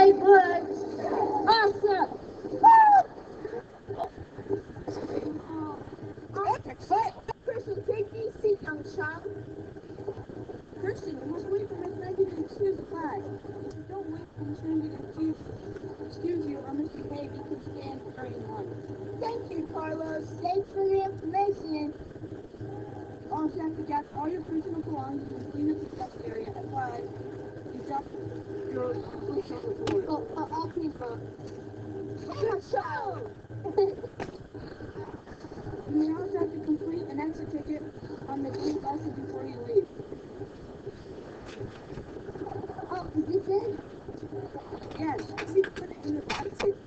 Hey, good. Awesome. Christian, take these seat, young chum. Christian, you must wait for Miss Maggie to excuse the class. Don't wait for Miss Maggie to excuse you, or Mr. Baby can stand during lunch. Thank you, Carlos. Thanks for the information. You also have to gather all your personal belongings and clean up the desk area at 5. You drop your personal report. Oh, I'll clean up. Show! You may also have to complete an exit ticket on the gate buses before you leave. Oh, is this it? Yes, we put it in the basket.